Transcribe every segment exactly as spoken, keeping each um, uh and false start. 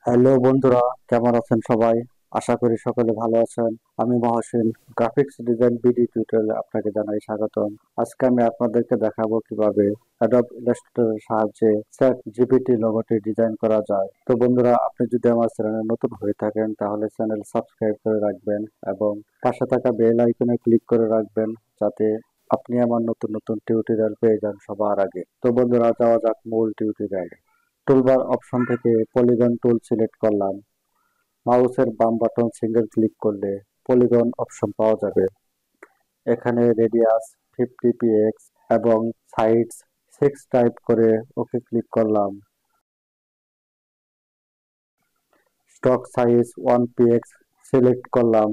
Hello বন্ধুরা, কেমন আছেন সবাই? আশা করি সকলে ভালো আছেন। আমি মহসিন, গ্রাফিক্স ডিজাইন বিডি টিউটোরিয়ালে আপনাকে জানাই স্বাগতম। আজকে আমি আপনাদেরকে দেখাবো কিভাবে অ্যাডোব ইলাস্ট্রেটরের সাহায্যে চ্যাট জিপিটি লোগোটি ডিজাইন করা যায়। তো বন্ধুরা, আপনি যদি আমার চ্যানেলে নতুন হয়ে থাকেন তাহলে চ্যানেল সাবস্ক্রাইব করে রাখবেন এবং পাশে থাকা বেল আইকনে ক্লিক করে রাখবেন, যাতে আপনি আমার নতুন নতুন টিউটোরিয়াল পেয়ে যান সবার আগে। তো বন্ধুরা, যাওয়া যাক মূল টিউটোরিয়ালে। টুলবার অপশন থেকে পলিগন টুল সিলেক্ট করলাম। মাউসের বাম বাটন সিঙ্গেল ক্লিক করলে পলিগন অপশন পাওয়া যাবে। এখানে রেডিয়াস ফিফটি পিএক্স এবং সাইডস সিক্স টাইপ করে ওকে ক্লিক করলাম। Stroke size one px select করলাম।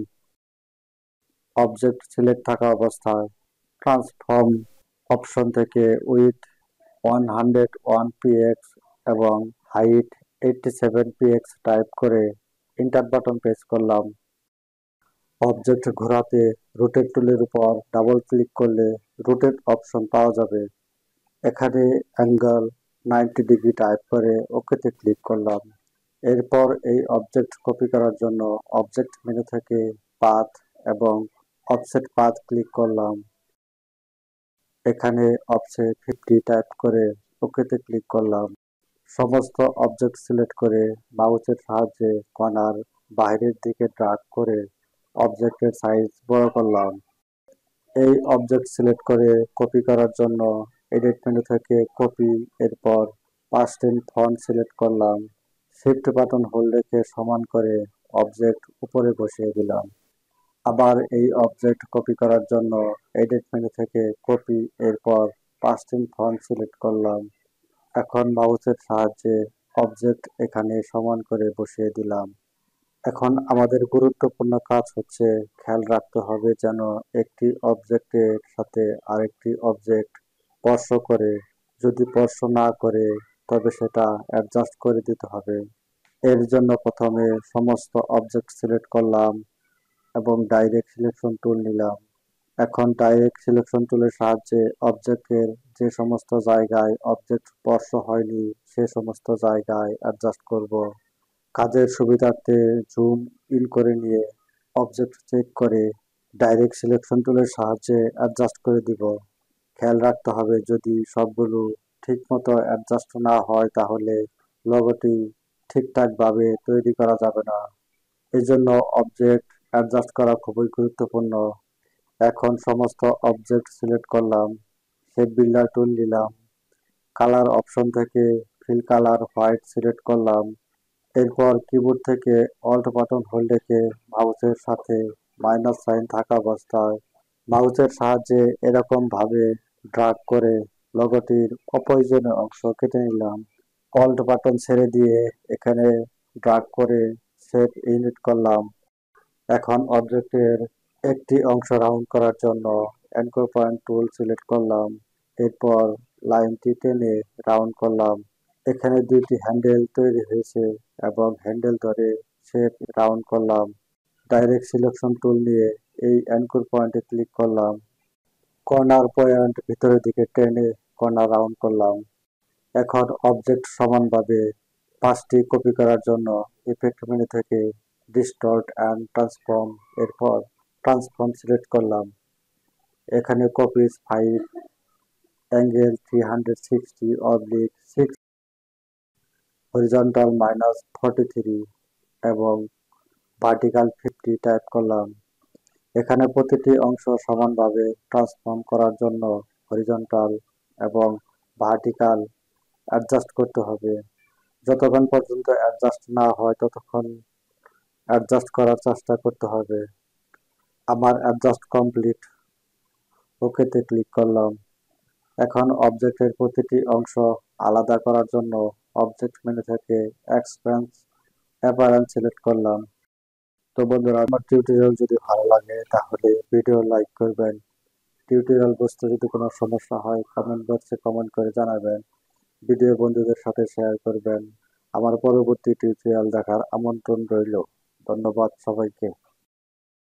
অবজেক্ট সিলেক্ট থাকা অবস্থায় ট্রান্সফর্ম অপশন থেকে width one hundred one px এবং height eighty seven px type করে এন্টার বাটন প্রেস করলাম। অবজেক্ট ঘোরাতে রোটেট টুলের উপর ডাবল ক্লিক করলে রোটেট অপশন পাওয়া যাবে। এখানে অ্যাঙ্গেল নাইনটি ডিগ্রি টাইপ করে ওকেতে ক্লিক করলাম। এরপর এই অবজেক্ট কপি করার জন্য অবজেক্ট মেনু থেকে পাথ এবং অফসেট পাথ ক্লিক করলাম। এখানে অফসেট ফিফটি টাইপ করে ওকেতে ক্লিক করলাম। সমস্ত অবজেক্ট সিলেক্ট করে মাউসের সাহায্যে কর্নার বাইরের দিকে ড্রাগ করে অবজেক্টের সাইজ বড় করলাম। এই অবজেক্ট সিলেক্ট করে কপি করার জন্য এডিট মেনু থেকে কপি, এরপর পাস্টেল ফন্ট সিলেক্ট করলাম। শিফট বাটন হোল্ড রেখে সমান করে অবজেক্ট উপরে বসিয়ে দিলাম। আবার এই অবজেক্ট কপি করার জন্য এডিট মেনু থেকে কপি, এরপর পাস্টেল ফন্ট সিলেক্ট করলাম। এখন মাউসের সাহায্যে অবজেক্ট এখানে সমান করে বসিয়ে দিলাম। এখন আমাদের গুরুত্বপূর্ণ কাজ হচ্ছে খেয়াল রাখতে হবে যেন একটি অবজেক্টের সাথে আরেকটি অবজেক্ট স্পর্শ করে। যদি স্পর্শ না করে তবে সেটা অ্যাডজাস্ট করে দিতে হবে। এর জন্য প্রথমে সমস্ত অবজেক্ট সিলেক্ট করলাম এবং ডাইরেক্ট সিলেকশন টুল নিলাম। এখন ডাইরেক্ট সিলেকশন টুলের সাহায্যে অবজেক্টের যে সমস্ত জায়গায় অবজেক্ট স্পর্শ হয়নি সে সমস্ত জায়গায় অ্যাডজাস্ট করব। কাজের সুবিধার্থে জুম ইন করে নিয়ে অবজেক্ট চেক করে ডাইরেক্ট সিলেকশন টুলের সাহায্যে অ্যাডজাস্ট করে দিব। খেয়াল রাখতে হবে যদি সবগুলো ঠিকমতো অ্যাডজাস্ট না হয় তাহলে লোগোটি ঠিকঠাকভাবে তৈরি করা যাবে না। এজন্য অবজেক্ট অ্যাডজাস্ট করা খুবই গুরুত্বপূর্ণ। এখন সমস্ত অবজেক্ট সিলেক্ট করলাম। শেপ বিল্ডার টুল নিলাম। কালার অপশন থেকে ফিল কালার হোয়াইট সিলেক্ট করলাম। এরপর কিবোর্ড থেকে অল্ট বাটন হোল্ড রেখে মাউসের সাথে মাইনাস সাইন থাকা অবস্থায় মাউসের সাহায্যে এরকম ভাবে ড্রাগ করে লোগোটির অপ্রয়োজনীয় অংশ কেটে নিলাম। অল্ট বাটন ছেড়ে দিয়ে এখানে ড্রাগ করে শেপ ইউনিট করলাম। এখন অবজেক্টের একটি অংশ রাউন্ড করার জন্য অ্যাঙ্কর পয়েন্ট টুল সিলেক্ট করলাম। এরপর লাইনটি টেনে রাউন্ড করলাম। এখানে দুইটি হ্যান্ডেল তৈরি হয়েছে এবং হ্যান্ডেল ধরে শেপ রাউন্ড করলাম। ডাইরেক্ট সিলেকশন টুল নিয়ে এই অ্যাঙ্কর পয়েন্টে ক্লিক করলাম। কর্নার পয়েন্ট ভিতরের দিকে টেনে কর্নার রাউন্ড করলাম। এখন অবজেক্ট সমানভাবে পাঁচটি কপি করার জন্য ইফেক্ট মেনু থেকে ডিস্টর্ট অ্যান্ড ট্রান্সফর্ম, এরপর ট্রান্সফর্ম সিলেক্ট করলাম। এখানে copies five, angle three hundred sixty oblique six, horizontal minus forty three এবং ভার্টিক্যাল ফিফটি টাইপ করলাম। এখানে প্রতিটি অংশ সমানভাবে ট্রান্সফর্ম করার জন্য হরিজন্টাল এবং ভার্টিক্যাল অ্যাডজাস্ট করতে হবে। যতক্ষণ পর্যন্ত অ্যাডজাস্ট না হয় ততক্ষণ অ্যাডজাস্ট করার চেষ্টা করতে হবে। আমার অ্যাডজাস্ট কমপ্লিট, ওকেতে ক্লিক করলাম। এখন অবজেক্টের প্রতিটি অংশ আলাদা করার জন্য অবজেক্ট মেনু থেকে এক্সপেন্স অ্যাপারেন্ট সিলেক্ট করলাম। তো বন্ধুরা, আমার টিউটোরিয়াল যদি ভালো লাগে তাহলে ভিডিও লাইক করবেন। টিউটোরিয়াল বুঝতে যদি কোনো সমস্যা হয় কমেন্ট বক্সে কমেন্ট করে জানাবেন। ভিডিও বন্ধুদের সাথে শেয়ার করবেন। আমার পরবর্তী টিউটোরিয়াল দেখার আমন্ত্রণ রইল। ধন্যবাদ সবাইকে।